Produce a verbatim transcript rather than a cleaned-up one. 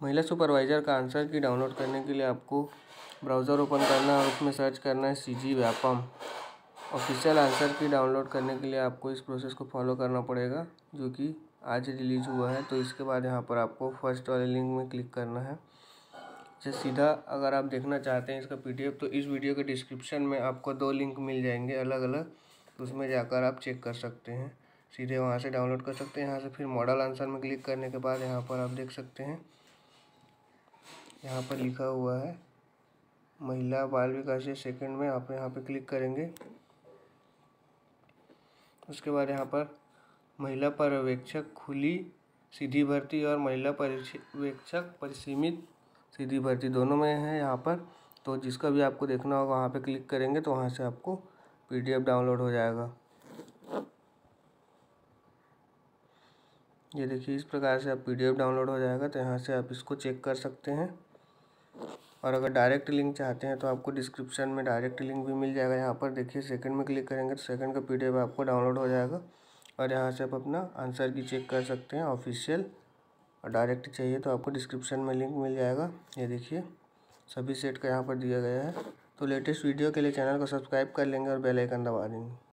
महिला सुपरवाइज़र का answer key download करने के लिए आपको ब्राउज़र ओपन करना है और उसमें सर्च करना है C G Vyapam. Official answer key download करने के लिए आपको इस प्रोसेस को फॉलो करना पड़ेगा, जो कि आज रिलीज़ हुआ है। तो इसके बाद यहाँ पर आपको फर्स्ट वाले लिंक में क्लिक करना है। जैसे सीधा अगर आप देखना चाहते हैं इसका पीडीएफ, तो इस वीडियो के डिस्क्रिप्शन में आपको दो लिंक मिल जाएंगे अलग अलग, तो उसमें जाकर आप चेक कर सकते हैं, सीधे वहाँ से डाउनलोड कर सकते हैं। यहाँ से फिर मॉडल आंसर में क्लिक करने के बाद यहाँ पर आप देख सकते हैं, यहाँ पर लिखा हुआ है महिला बाल विकास सेकंड में, आप यहाँ पे क्लिक करेंगे। उसके बाद यहाँ पर महिला पर्यवेक्षक खुली सीधी भर्ती और महिला पर्यवेक्षक परिसीमित सीधी भर्ती दोनों में है यहाँ पर। तो जिसका भी आपको देखना होगा वहाँ पे क्लिक करेंगे तो वहाँ से आपको पीडीएफ डाउनलोड हो जाएगा। ये देखिए, इस प्रकार से आप पीडीएफ डाउनलोड हो जाएगा। तो यहाँ से आप इसको चेक कर सकते हैं। और अगर डायरेक्ट लिंक चाहते हैं तो आपको डिस्क्रिप्शन में डायरेक्ट लिंक भी मिल जाएगा। यहाँ पर देखिए सेकंड में क्लिक करेंगे तो सेकंड का पीडीएफ आपको डाउनलोड हो जाएगा। और यहाँ से आप अपना आंसर की चेक कर सकते हैं ऑफिशियल। और डायरेक्ट चाहिए तो आपको डिस्क्रिप्शन में लिंक मिल जाएगा। ये देखिए सभी सेट का यहाँ पर दिया गया है। तो लेटेस्ट वीडियो के लिए चैनल को सब्सक्राइब कर लेंगे और बेल आइकन दबा देंगे।